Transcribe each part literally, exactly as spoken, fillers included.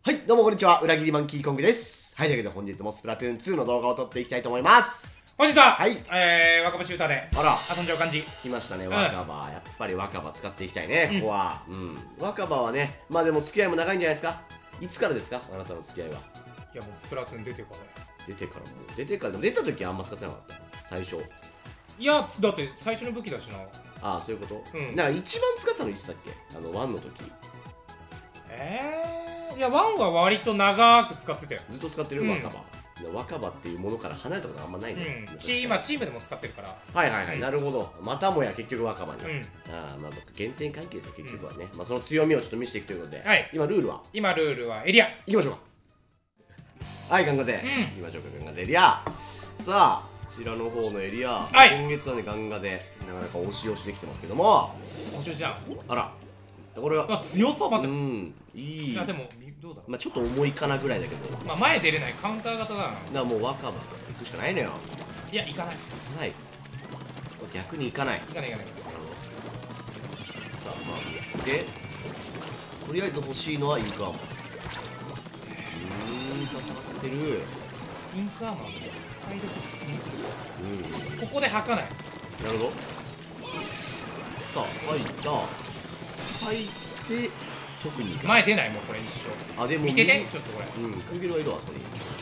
はい、どうもこんにちは。裏切りマンキーコングです。はい、というわけで本日もスプラトゥーンツーの動画を撮っていきたいと思います。 本日は、 はい、 えー、若葉シューターであら遊んじゃう感じ。 来ましたね、若葉。やっぱり若葉使っていきたいね、ここは。うん。若葉はね、まあでも付き合いも長いんじゃないですか。いつからですか、あなたの付き合いは。 いや、もうスプラトゥーン出てからね。 出てからもう、出てから、でも出た時はあんま使ってなかった。最初。 いや、だって最初の武器だしな。 ああ、そういうこと。 うん。 だから一番使ったのいつだっけ、あの、ワンの時。 えー、いや、ワンは割と長く使ってたよ。 ずっと使ってる、 うん若葉。若葉っていうものから離れたことあんまないね。 うん。チ今、チームでも使ってるから。 はいはいはい、 うんなるほど。またもや結局若葉に。 うん。 ああ、まあ原点関係ですよ、結局はね。まあその強みをちょっと見せていくということで。 はい。 今、ルールは今、ルールはエリア。 行きましょうか。はい、ガンガゼ。 うん行きましょうか、ガンガゼエリア。さあ、こちらの方のエリア。 はい今月はね、ガンガゼ。なかなか押し押しできてますけども。 面白いじゃん。 あら。これは。 あ、強さ待って。 うん、いい。 いや、でも、どうだろう。 まあちょっと重いかなぐらいだけど。だかまあ、前出れないカウンター型だな。 らもう若葉行くしかないのよ。 いや、行かない。 はい。逆に行かない。 行かない、行かない。 さあ、まあ、で、とりあえず欲しいのはインクアーマー。うーん、戦ってる。 インクアーマーも使いどころにする。 うん、 ここで吐かない。 なるほど。さあ、入った。入って、直に行く。 前出ない、もうこれ一生。 あ、でも、 見てて、ちょっとこれ。 うん、クンゲルはいるわ、あそこに。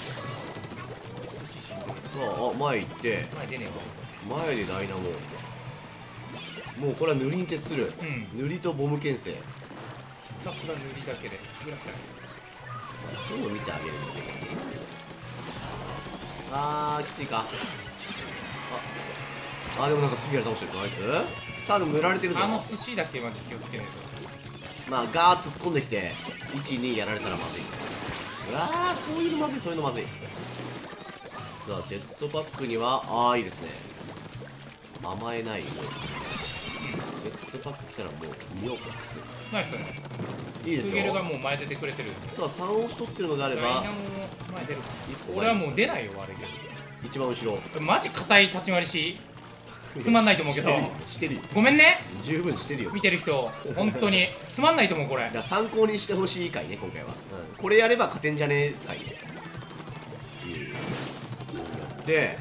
さあ、あ、前行って、 前出ねえわ。 前でダイナモ。もうこれは塗りに徹する。 うん。 塗りとボム牽制。 ひたすら塗りだけで。ぐらぐら。 さあ、そういうの見てあげるの。あー、きついか。あ、あ、でもなんかすぐやり倒してる。ナイス。さあ、でも塗られてるぞ。 あの寿司だけマジ気をつけないと。 まあ、ガー突っ込んできて、いち、にやられたらまずい。うわー、そういうのまずい、そういうのまずい。さあ、ジェットパックには、あー、いいですね。甘えないよ。ジェットパック来たらもう、身を隠す。 ナイスナイス。 いいですクゲルがよ。 もう前出てくれてる。 さあ、さん押し取ってるのであれば、 ダイナモも前出る。 一個前俺はもう出ないよ、悪いけ一番後ろ。 ど。マジ硬い立ち回りしつまんないと思うけど。 してるよ。 ごめんね、 十分してるよ。 見てる人。本当に。つまんないと思う、これ。 じゃあ参考にしてほしい回ね、今回は。うん、これやれば勝てんじゃねえ回ね。で、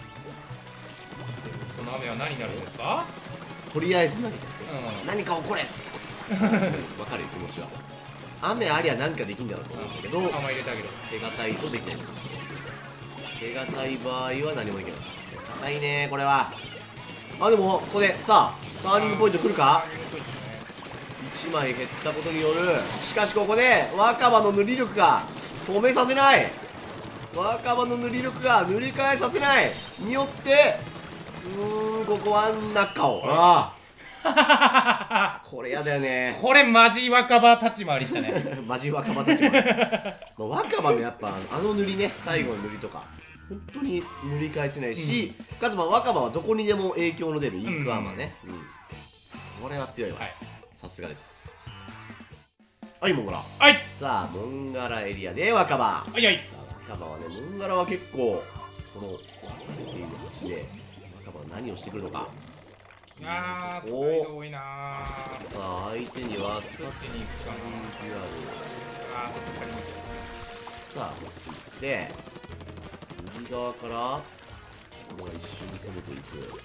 その雨は何になるんですか？ とりあえず何か、 うん。 何か起これっつって。わかるよ、気持ちは。雨ありゃ何かできんだろうと思うんだけど、 甘入れてあげる。 手堅いとできないんですよ。手堅い場合は何もできない。硬いね、これは。あ、でも、ここで、さあ、ターニングポイント来るか？ ターニングポイントね。 いちまい減ったことによる、しかしここで若葉の塗り力が止めさせない。若葉の塗り力が塗り替えさせないによって、うーん、ここは中を。ああこれやだよね。 これマジ若葉立ち回りしたね。 マジ若葉たちも若葉のやっぱあの塗りね、最後の塗りとか本当に塗り返せないし、うん、かつまあ若葉はどこにでも影響の出るインクアーマーね、うん、うん、これは強いわ、はい、さすがです。はい、モンガラ。 はい。 さあ、モンガラエリアで若葉。 はいはい。 さあ、若葉はね、モンガラは結構この分かれている橋で若葉は何をしてくるのか。 あー、スパイド多いなー。 さあ、相手にはスそっちに行くかな。あー、そっち借りに行く。 さあ、こっち行って、右側から、これが一緒に攻めていく。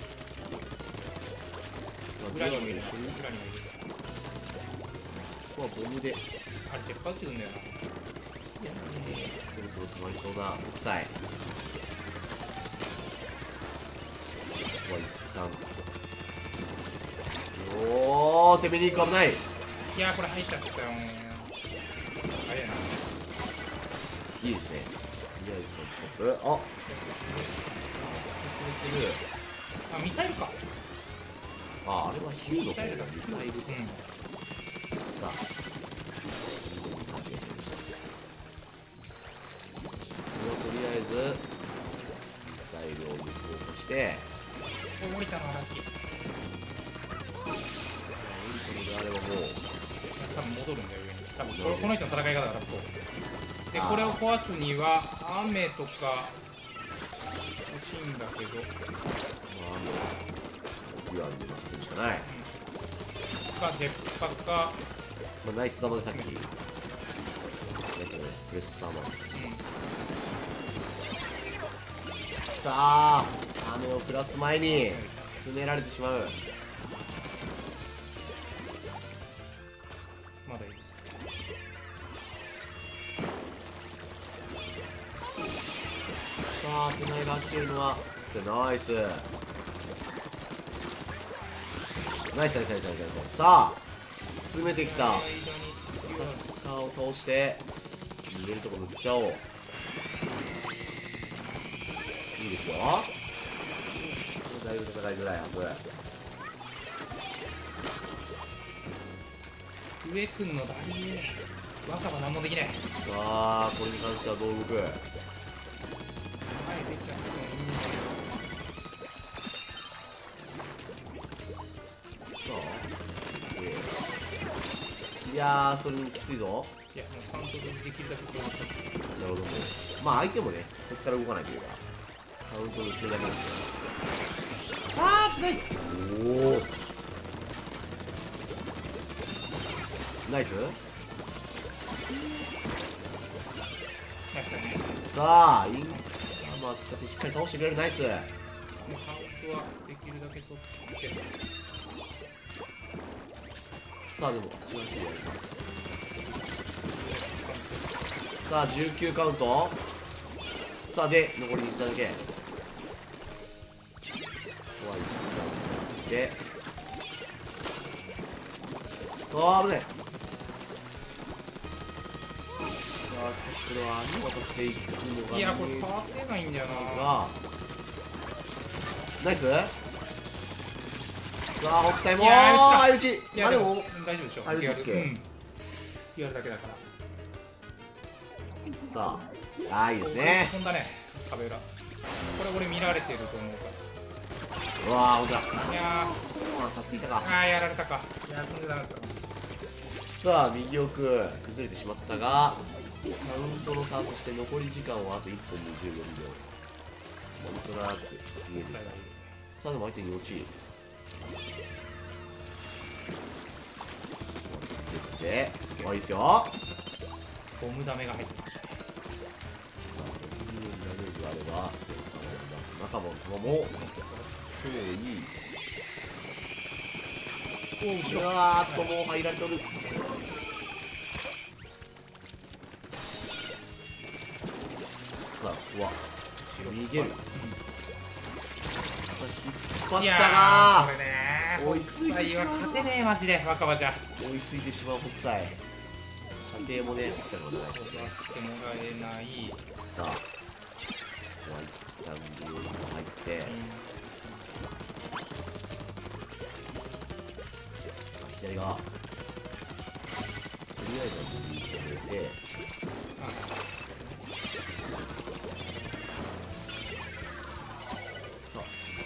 裏にもいる。裏にもいる。 ここはボムで。 あれ、ジェッパー打ってくんだよな。 いや、ね、そろそろ止まりそうだ。国際。ここは一旦。おー、攻めに行く、危ない。 いやー、これ入っちゃったよ。あれやな。 いいですね。とりあえずストップ。あ、 あ、ミサイルか。 あ、あれはヒューの方だ。ミサイル。うん、さあ、勘違いしました。これはとりあえずミサイルを向こうとして、 降りたのはラッキー。 あれはもう多分戻るんだよ、上に。多分このこの人の戦い方が多分そうで、これを壊すには雨とか欲しいんだけど、 まあ雨は雨で待つしかない。 かジェッパか、 まあ、ナイス玉でさっきナイナイスね、プレッサーマン。 うんさあ雨を降らす前に詰められてしまう。 まだいいです。 さあ手前が開けるのはナイスナイスナイスナイスナイスナイス。さあ進めてきた。 間にカを倒して逃げるところ塗っちゃおう。いいですよ。だいぶ戦いづらいはず。 上くんのダリー若葉何もできない。 さあこれに関してはどう動く。 前できちゃってもいいんださあいやーそれにきついぞ。 けど、いやもうカウントでできるだけこうやってなるほど。まあ相手もねそこから動かないというかカウントにするだけですよ。あー危ない。おおナイス。 ナイスナイスナイス。 さあインカムを使ってしっかり倒してくれる。ナイス。 もうカウントはできるだけ取ってさあでも違う人やるか。さあじゅうきゅうカウント。さあで残りにしただけ。怖いであー危ない。さあしかしこれは見事テイクのがいやこれ変わってないんだよな。 がナイス。さあ北斎もいやーー打ちいやでもあでも大丈夫でしょ。 あれ打ち OK やるうんやるだけだからさああーいいですね。 飛んだね壁裏。これ俺見られてると思うかうわーほんとだ。 ら。いや当たっていたか。 ーあーやられたか。いやー飛んでなかったな。 さあ右奥崩れてしまったがカウントの差、そして残り時間はあといっぷんにじゅうよんびょう。なんとなく見えてきた。さあでも相手に落ちであいいですよ。さボムダメが入ってましたね。 あこれにダメージがあれば中も球もプレイいい。うわーっともう入られとる。さあここは逃げる。さあ引っ張ったいやーなこれねー追いついてしまう。 北斎は勝てねえマジで若葉じゃ。 追いついてしまう北斎。射程もね北斎の方が長い。 飛ばしてもらえない。 さあここは一旦ビヨンと入って左がとりあえずは右に入れてさあ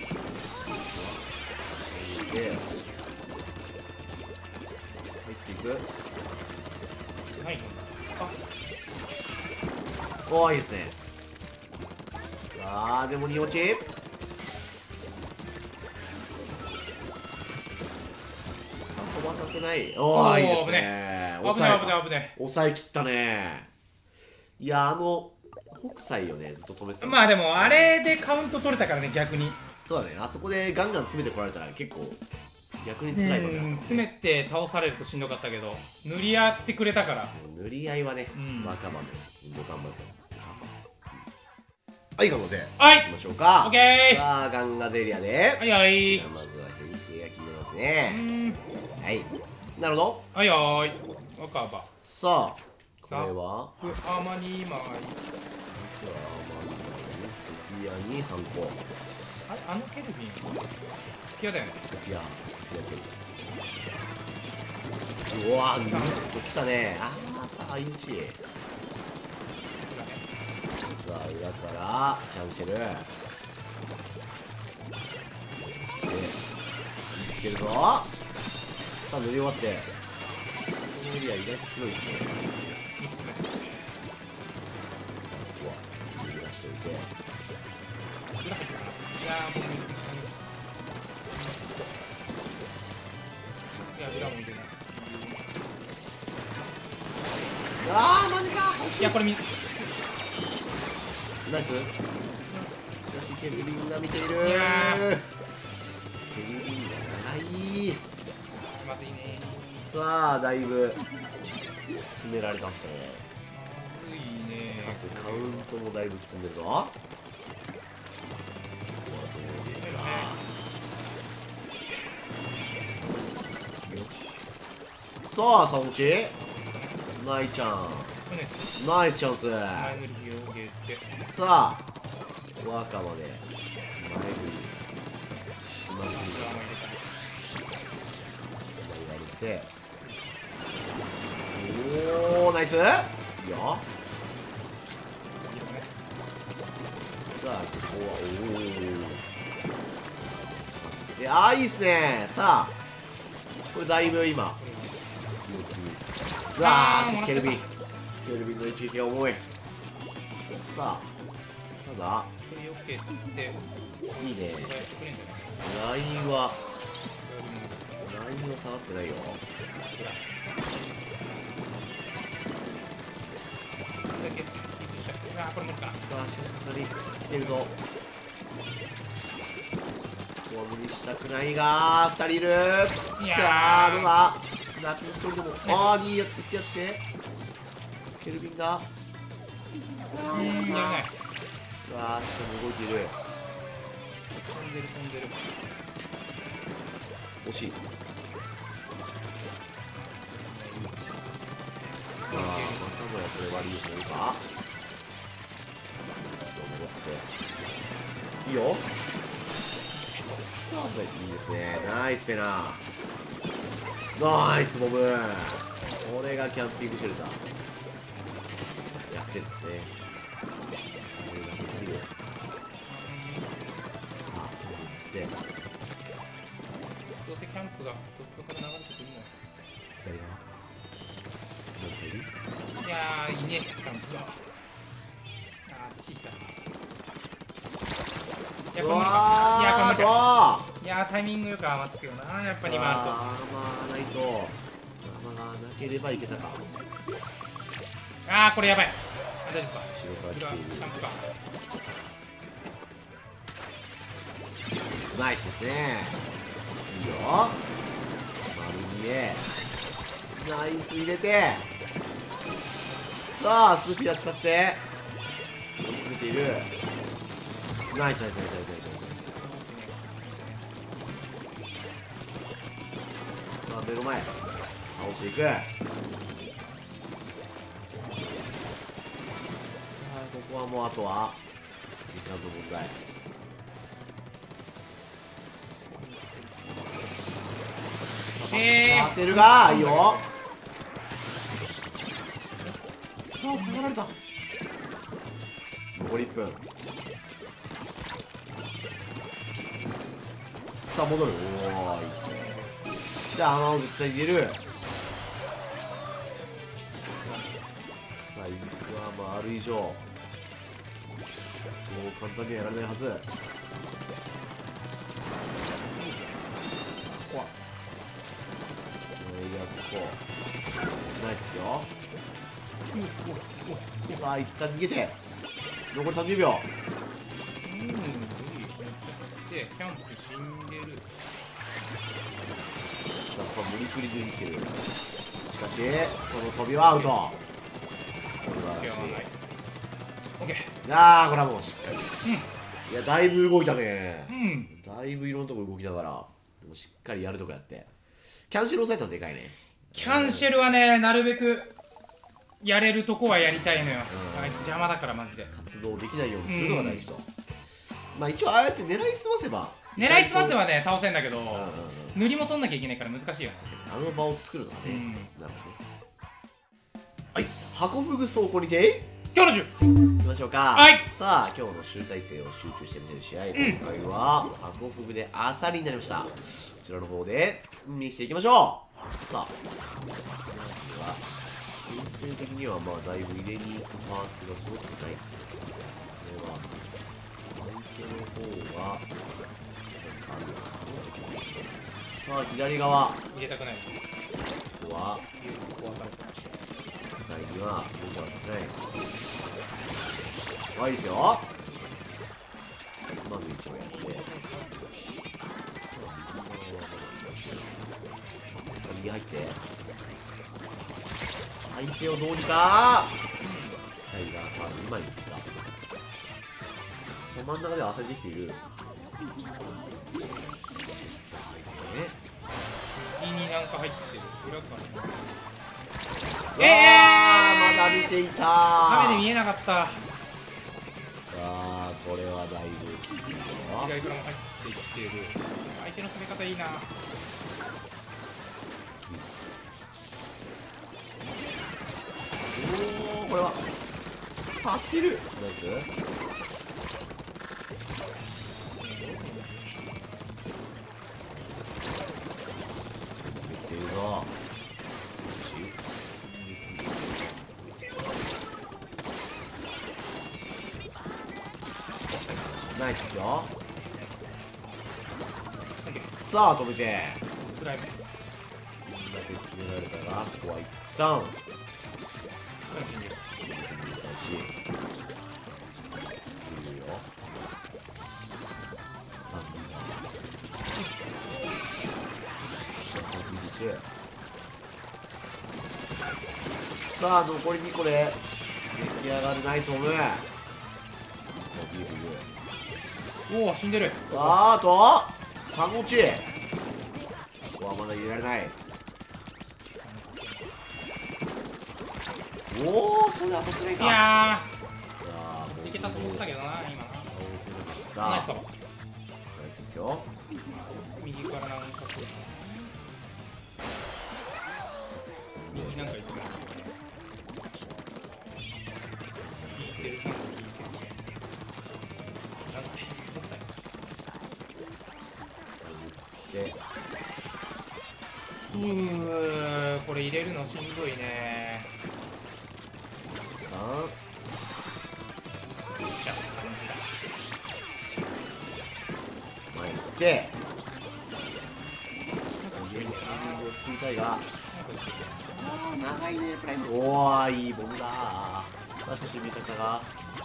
で入っていく。 はい。 おーいいですね。さあでもに落ち飛ばさせない。おおーーいいですね。 危ない危ない危ない。 抑え切ったね。いやあの北斎をねずっと止めてた。 まあでもあれでカウント取れたからね逆に。 そうだね。あそこでガンガン詰めてこられたら結構逆に辛いもんね。 詰めて倒されるとしんどかったけど塗り合ってくれたから塗り合いはね、 うん若葉のボタンバス。はいガンガゼはい行きましょうか。 オッケー。 さあガンガゼエリアで、 はいはいまずは平成焼き入れますうね。 んはいなるほど。 はいはい若葉さあこれはふあまにまい。 じゃあまずスキヤにハンコ。 ああのケルビン好きやだよね。 スキヤスキヤケル。うわーぬっときたね。ああさあ相打ち。さあ裏からキャンセルでいけるぞ。さあ塗り終わってこのエリア意外と広いですね。さあここは塗り出しておいて裏入ったかな。いやー僕いや裏も見てない。 あーマジか。惜ししいやこれみナイス。しかしケルビンが見ている。 いやーケルビンが長い。 まずいねさあだいぶ進められましたね。 まずいねかつカウントもだいぶ進んでるぞ。さあサムチナイちゃんナイスチャンス。 前塗り広げてさあ若まで前振りしまくり入れて、おおナイス。いいよ。さあここはおおで、ああいいっすね。さあこれだいぶ今うわーしかしケルビンケルビンの一撃が重い。さあただそれよけていいね。 これ作れんじラインはゃないラインは下がってないよ。 これだけキープしたうわーこれもかさあしかしさすがに来てるぞ。ここは無理したくないがふたりいる。 いやーさあどうだラピンひとりでもああにやってやってケルビンがうんやらないさあしかも動いている。 飛んでる飛んでる惜しい。さあまたもやこれ割りするか。戻っていいよ。さあいいですね。ナイスペナナイスボム。これがキャンピングシェルターやってるんですね。これができる。さあでどうせキャンプがどっかから流れてくるの左側もう一人いやーいいねキャンプがあーチータいやこれ無理かいやこれ無理かいやータイミングよく余つくよなやっぱに回るとアーマーないとアーマーがなければいけたか。 あーこれやばいあ大丈夫か白から来ている。 キャンプかナイスですね。いいよ。丸見えナイス入れて、さあスーピア使って追い詰めている。ナイスナイスナイスナイスナイスナイス。さあ目の前倒していく。さあここはもうあとは時間の問題。 え当てるがいいよ。さあ下がられた。残りいっぷん。さあ戻る。おおいいですね。じゃあ穴を絶対入れる。さあインクは回る以上そう簡単にはやられないはず。ここナイスですよ。さあ一旦逃げて残りさんじゅうびょう。 うんでキャンプ死んでるさあここは無理くり抜いてる。しかしその飛びはアウト。素晴らしい。 オッケーいやーこれはもうしっかり、うん、いやだいぶ動いたね、うん、だいぶいろんなとこ動きながらでもしっかりやるとこやって。キャンシェル押さえたのでかいね。 キャンシェルはねなるべくやれるとこはやりたいのよ、うん、あいつ邪魔だからマジで活動できないようにするのが大事と、うん、まあ一応ああやって狙いすませば狙いすませばね倒せんだけど、うんうんうん、塗りも取んなきゃいけないから難しいよね。 あの場を作るのがね、うん、なるほど。はいハコフグ倉庫にて今日の週いきましょうか。 はい。 さあ今日の集大成を集中して見てる試合、うん、今回はハコフグでアサリになりました。こちらの方で見していきましょう。さあまずは編成的にはまあだいぶ入れに行くパーツがすごくないですね。これは相手の方がさあ左側入れたくない。 ここは際には出ちゃうんですね。あ、いいですよ。まず一応やって、さあ右入って、相手をどうにかタイガーさん今に行った。その真ん中では焦りできている。え右になんか入ってる。裏かな。 ええー、まだ見ていたー。 雨で見えなかった。 さあこれはだいぶきついよ。 左からも入ってきている。相手の攻め方いいな。 おお、これはさあ来てる。ナイス。いいぞ。ナイスですよ。さあ止めてフライム。 こんだけ詰められたらここは一旦楽しんでる。 しいるよ。さんびんさあ残りにこで出来上がるナイスオム。 おお、死んでる。 さああとさん落ち。ここはまだ入れられない。おお、それ当たってないか。 いやーー、いけたと思ったけどな、今な。ナイスかも。 ナイスですよ。 右からなんかこう。右なんか行ってる。行ってる。なんか北斎。 でうー、これ入れるのしんどいね。 あじゃあ感じだ。 前に行って上にタイミングを作りたいが、あー長いねプライム。おーいいボムだー。さあしかし味方が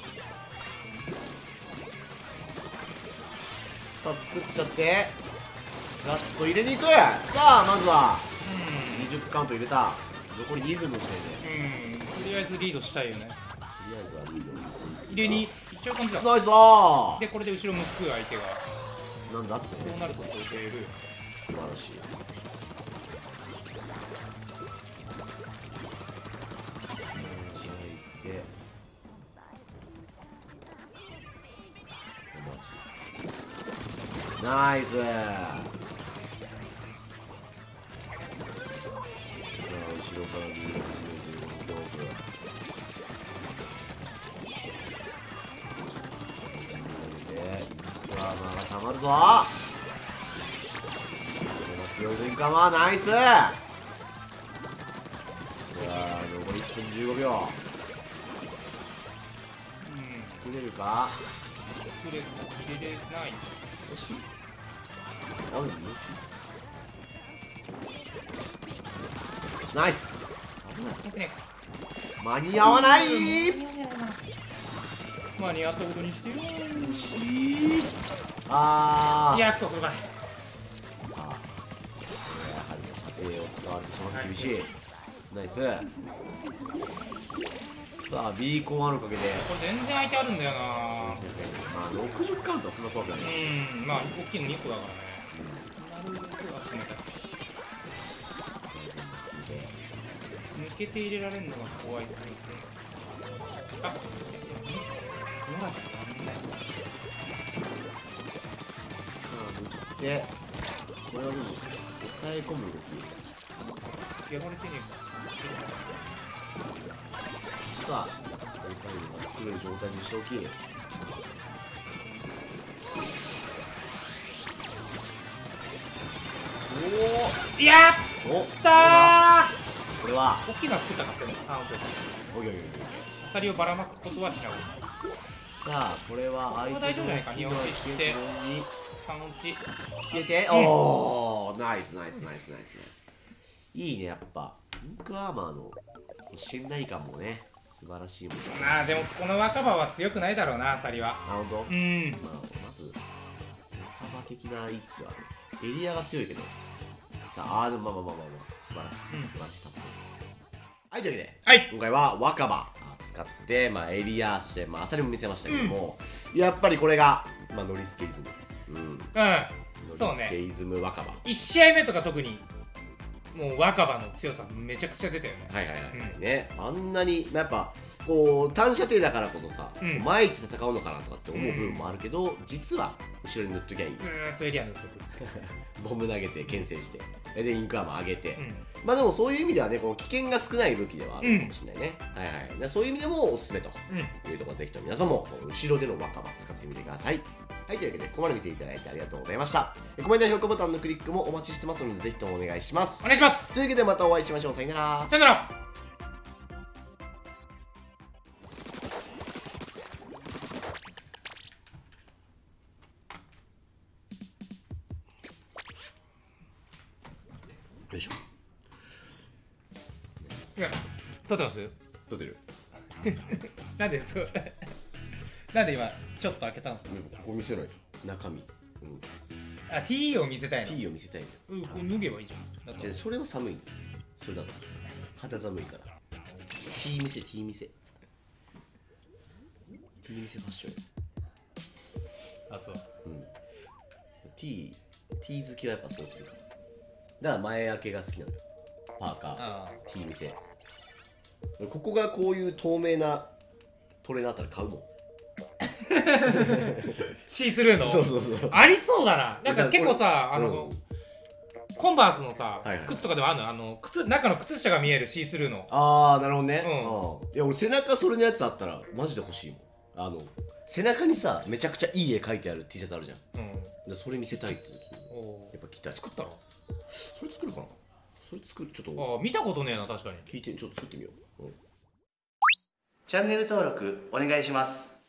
さあ作っちゃってフラッと入れに行く。さあまずはにじゅうカウント入れた。残りにふんの時点でうん、うん、とりあえずリードしたいよね。 とりあえずはリード入れに行っちゃう感じだ。 ナイスー。 でこれで後ろ向く相手がなんだってそうなるとこう出る。 素晴らしい。でお待ちです。ナイス。後ろから右の勝負。でインフラーマーがたまるぞ。これが強いぞインカマー。ナイス。さあ残りいっぷんじゅうごびょう。 うん、 作れるか。 作れ入れれない。 惜しい。あるのナイス。間に合わない。 間に合ったことにしてよ。 あーいや、クソ、これかい。 さあやはり射程を使われてしまって厳しい。ナイス。さあビーコンあるおかげでこれ全然相手あるんだよな。 まあろくじゅうカウントはそんな怖くない。 うん、まあ大きいのにこだからね。なるほど、集めた。抜けて入れられるのが怖いですね。あ、ノラじゃんない。 でこれはでも抑え込む動き。 やられてねさあ最後は作れる状態にしておき。 えか。いやおおったー。 これは大きいのは作ったかったね。あ、本当に。 おいおいおい。 アサリをばらまくことはしない。 さあこれは相手の大丈夫じゃないか。に落ちしてにさん落ち消えて、おおナイスナイスナイスナイスナイス。いいねやっぱインクアーマーの信頼感もね素晴らしいもんね。 まあでもこの若葉は強くないだろうな、アサリは。 あ、ほんと。 うん、 まあ、まず若葉的な位置はエリアが強いけど、さあ、あーでもまあまあまあまあ、まあ、素晴らしい、 うん素晴らしいサポートです。はい、というわけで、 はい、 今回は若葉使って、まあ、エリア、そして、まあ、アサリも見せましたけども、うん、やっぱりこれが、まあ、ノリスケイズム。うん。うん、 そうね。 ノリスケイズム若葉。 いち試合目とか特に、もう若葉の強さめちゃくちゃ出たよね。 はいはいはい、 うん、 ね、あんなに、まあ、やっぱこう単射程だからこそさ、うん、前行って戦うのかなとかって思う部分もあるけど、うん、実は後ろに塗っときゃいい。 ずーっとエリア塗っとくボム投げて牽制してでインクアーマー上げて、うん、まあでもそういう意味ではね、この危険が少ない武器ではあるかもしれないね、うん、はいはい、でそういう意味でもおすすめというところで、ぜひとも皆さんも後ろでの若葉使ってみてください。はい、というわけでここまで見ていただいてありがとうございました。コメントや評価ボタンのクリックもお待ちしてますので、ぜひともお願いします。 お願いします。 というわけでまたお会いしましょう。さよなら。 さよなら。 よいしょ。 いや、撮ってます？ 撮ってる。 なんでそうなんで今ちょっと開けたんですか？ ここ見せないと中身。うん、 あ、T を見せたいの。 T を見せたいの。 うん、これ脱げばいいじゃん。 じゃあそれは寒いの。それだと肌寒いから。T 見せ T 見せ。T 見せファッション。 あ、そう。 うん。T T 好きはやっぱそうするから。だから前開けが好きなのよ。パーカー、T 見せ。ここがこういう透明なトレーナーあったら買うもん。 シースルーの？ そうそうそう。 ありそうだな。なんか結構さ、あの、うん、コンバースのさ、 はいはい、 靴とかでもあるの、あの靴、中の靴下が見えるシースルーの。 ああ、なるほどね。 うん、 いや俺背中それのやつあったらマジで欲しいもん。あの背中にさめちゃくちゃいい絵描いてある T シャツあるじゃん。うん、でそれ見せたいって時にやっぱ着たい。 作ったの？ それ作るかな。それ作るちょっと。 あ、見たことねえな、確かに。 聞いてちょっと作ってみよう。うん、 チャンネル登録お願いします。